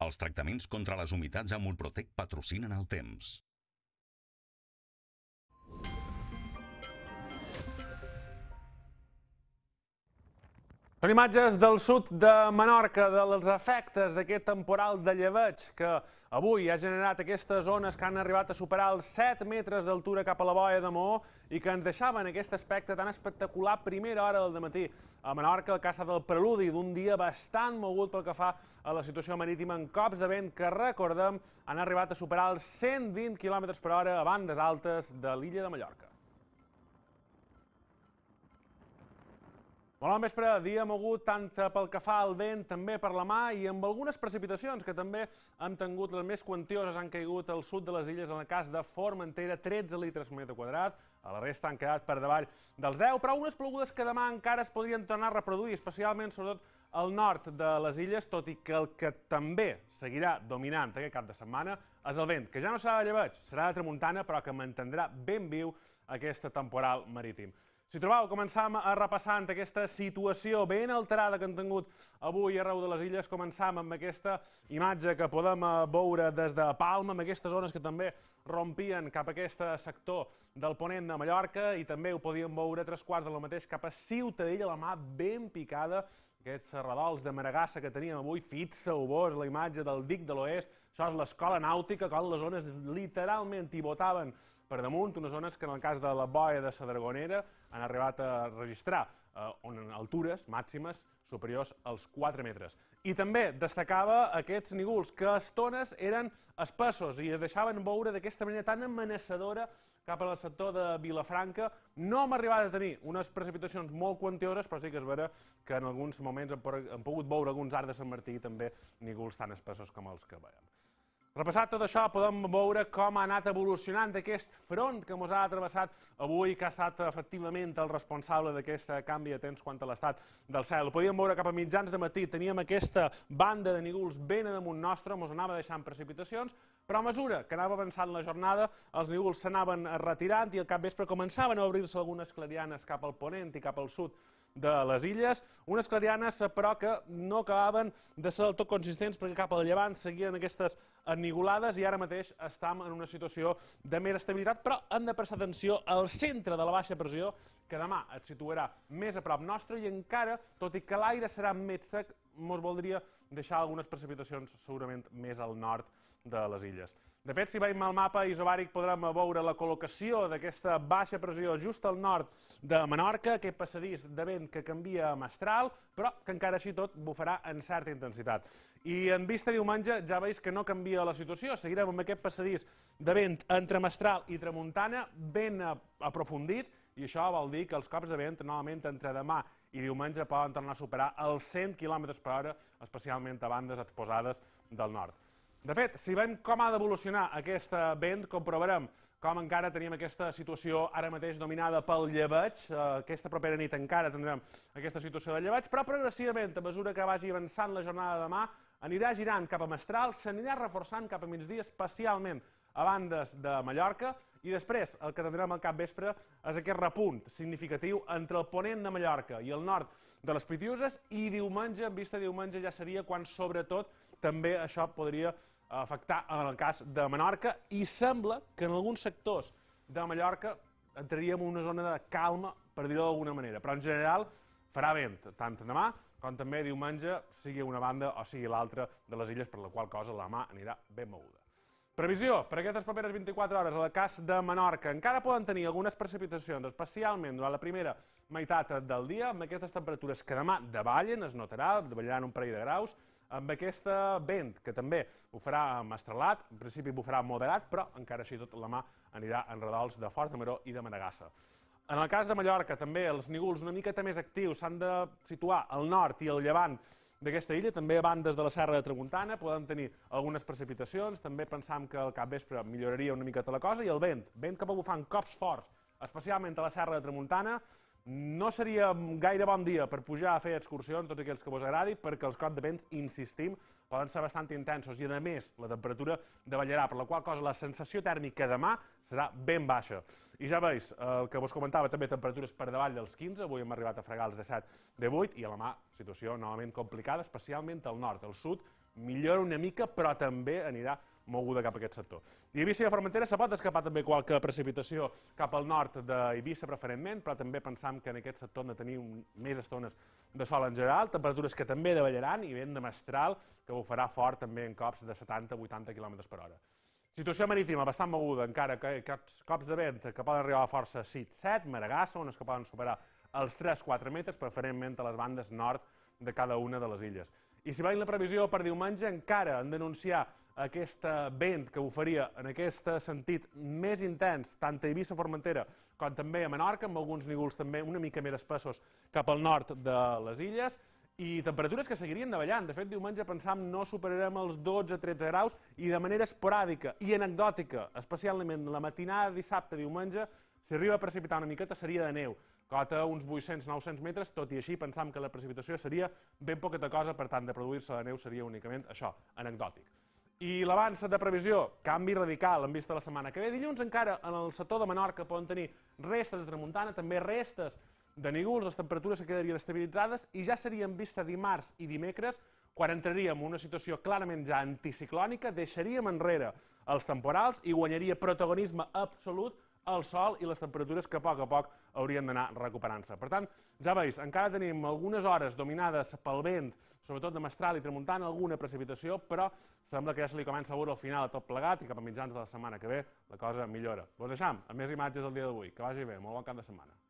Els tractaments contra les humitats amb Murprotec patrocinen el temps. Són imatges del sud de Menorca, dels efectes d'aquest temporal de llebeig que avui ha generat aquestes ones que han arribat a superar els 7 metres d'altura cap a la boia de Maó i que ens deixaven aquest aspecte tan espectacular a primera hora del matí. A Menorca, el que ha estat el preludi d'un dia bastant mogut pel que fa a la situació marítima, amb cops de vent que, recordem, han arribat a superar els 120 km/h a bandes altes de l'illa de Mallorca. Molt bon vespre, dia mogut tant pel que fa al vent, també per la mà i amb algunes precipitacions que també hem tingut. Les més quantioses han caigut al sud de les illes, en el cas de Formentera, 13 litres per metre quadrat, a la resta han quedat per davall dels 10, però unes plogudes que demà encara es podrien tornar a reproduir, especialment sobretot al nord de les illes, tot i que el que també seguirà dominant aquest cap de setmana és el vent, que ja no serà de llebeig, serà de tramuntana, però que mantindrà ben viu aquest temporal marítim. Si trobeu, començam a repassar aquesta situació ben alterada que han tingut avui arreu de les illes. Començam amb aquesta imatge que podem veure des de Palma, amb aquestes zones que també rompien cap a aquest sector del ponent de Mallorca i també ho podíem veure 3/4 del mateix cap a Ciutadella, la mà ben picada, aquests redols de Maragassa que teníem avui. Fixeu-vos la imatge del dic de l'Oest, això és l'escola nàutica, quan les zones literalment hi botaven per damunt, unes zones que en el cas de la boia de la Dragonera han arribat a registrar altures màximes superiors als 4 metres. I també destacava aquests nígols que a estones eren espessos i es deixaven veure d'aquesta manera tan amenaçadora cap al sector de Vilafranca. No hem arribat a tenir unes precipitacions molt quantioses, però sí que és vera que en alguns moments hem pogut veure alguns arcs de Sant Martí i també nígols tan espessos com els que veiem. Repassat tot això, podem veure com ha anat evolucionant aquest front que ens ha travessat avui, que ha estat efectivament el responsable d'aquest canvi de temps quant a l'estat del cel. Ho podíem veure cap a mitjans de matí, teníem aquesta banda de nígols ben damunt nostre, ens anava deixant precipitacions, però a mesura que anava avançant la jornada, els nígols s'anaven retirant i al capvespre començaven a obrir-se algunes clarianes cap al ponent i cap al sud de les illes, unes clarianes però que no acabaven de ser del tot consistents perquè cap al llevant seguien aquestes ennigolades i ara mateix estem en una situació de més estabilitat, però hem de prestar atenció al centre de la baixa pressió que demà es situarà més a prop nostre i encara, tot i que l'aire serà més sec, ens voldria deixar algunes precipitacions segurament més al nord de les illes. De fet, si veiem el mapa isobàric podrem veure la col·locació d'aquesta baixa pressió just al nord de Menorca, aquest passadís de vent que canvia a mestral, però que encara així tot bufarà en certa intensitat. I en vista diumenge ja veus que no canvia la situació, seguirem amb aquest passadís de vent entre mestral i tramuntana ben aprofundit i això vol dir que els cops de vent novament entre demà i diumenge poden tornar a superar els 100 km/h, especialment a bandes exposades del nord. De fet, si veiem com ha d'evolucionar aquest vent, comprovarem com encara tenim aquesta situació ara mateix dominada pel llebeig. Aquesta propera nit encara tindrem aquesta situació de llebeig, però progressivament, a mesura que vagi avançant la jornada de demà, anirà girant cap a mestral, s'anirà reforçant cap a migdia, especialment a bandes de Mallorca, i després el que tindrem al capvespre és aquest repunt significatiu entre el ponent de Mallorca i el nord de les Pitiüses, i diumenge, en vista diumenge, ja seria quan sobretot també això podria afectar en el cas de Menorca, i sembla que en alguns sectors de Mallorca entraríem en una zona de calma, per dir-ho d'alguna manera, però en general farà vent, tant demà com també diumenge, sigui una banda o sigui l'altra de les illes, per la qual cosa la mà anirà ben moguda. Previsió per aquestes properes 24 hores, al cas de Menorca, encara poden tenir algunes precipitacions, especialment durant la primera meitat del dia, amb aquestes temperatures que demà davallen, es notarà, davallaran un parell de graus, amb aquest vent, que també bufarà mestrelat, en principi bufarà moderat, però encara així tot la mà anirà en redols de Fort de Maró i de Maragassa. En el cas de Mallorca, també els nígols una miqueta més actius s'han de situar al nord i al llevant d'aquesta illa, també a bandes de la Serra de Tramuntana, poden tenir algunes precipitacions, també pensam que al capvespre milloraria una miqueta la cosa, i el vent que va bufant cops forts, especialment a la Serra de Tramuntana, no seria gaire bon dia per pujar a fer excursions, tots aquells que vos agradi, perquè els cops de vent, insistim, poden ser bastant intensos i, a més, la temperatura davallarà, per la qual cosa la sensació tèrmica demà serà ben baixa. I ja veus, el que vos comentava també, temperatures per davall dels 15, avui hem arribat a fregar els 17, 18, i a la mà, situació novament complicada, especialment al nord. Al sud millora una mica, però també anirà moguda cap a aquest sector. I Eivissa i la Formentera se pot escapar també qualque precipitació cap al nord d'Eivissa preferentment, però també pensam que en aquest sector hem de tenir més estones de sol en general, temperatures que també davallaran i vent de mestral que ho farà fort també en cops de 70-80 km per hora. Situació marítima bastant moguda, encara que aquests cops de vent que poden arribar a força 6-7, Maragassa, on es que poden superar els 3-4 metres, preferentment a les bandes nord de cada una de les illes. I si veiem la previsió per diumenge, encara han d'anunciar aquest vent que ho faria en aquest sentit més intens, tant a Eivissa, Formentera, com també a Menorca, amb alguns nígols també una mica més espessos cap al nord de les illes, i temperatures que seguirien davallant. De fet, diumenge pensam no superarem els 12-13 graus i de manera esporàdica i anecdòtica, especialment la matinada dissabte-diumenge, si arriba a precipitar una miqueta seria de neu, cota uns 800-900 metres, tot i així pensam que la precipitació seria ben poqueta cosa, per tant, de produir-se la neu seria únicament això, anecdòtic. I l'avanç de previsió, canvi radical en vista de la setmana que ve. Dilluns encara en el sector de Menorca poden tenir restes de tramuntana, també restes de nígols, les temperatures que quedarien estabilitzades, i ja seria en vista dimarts i dimecres quan entraríem en una situació clarament ja anticiclònica, deixaríem enrere els temporals i guanyaria protagonisme absolut el sol i les temperatures que a poc haurien d'anar recuperant-se. Per tant, ja veus, encara tenim algunes hores dominades pel vent, sobretot de mestral i tramuntana, alguna precipitació, però sembla que ja se li comença a veure al final a tot plegat i cap a mitjans de la setmana que ve la cosa millora. Vos deixam amb més imatges el dia d'avui. Que vagi bé, molt bon cap de setmana.